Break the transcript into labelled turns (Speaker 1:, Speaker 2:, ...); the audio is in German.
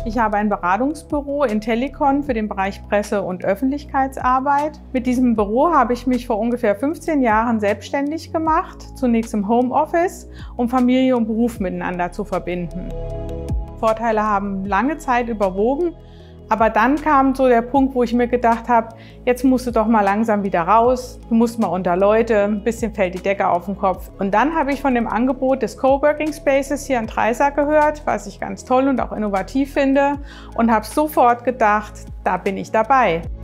Speaker 1: Ich habe ein Beratungsbüro in Tellikon für den Bereich Presse- und Öffentlichkeitsarbeit. Mit diesem Büro habe ich mich vor ungefähr 15 Jahren selbstständig gemacht, zunächst im Homeoffice, um Familie und Beruf miteinander zu verbinden. Vorteile haben lange Zeit überwogen, aber dann kam so der Punkt, wo ich mir gedacht habe, jetzt musst du doch mal langsam wieder raus, du musst mal unter Leute, ein bisschen fällt die Decke auf den Kopf. Und dann habe ich von dem Angebot des Coworking Spaces hier in Treysa gehört, was ich ganz toll und auch innovativ finde und habe sofort gedacht, da bin ich dabei.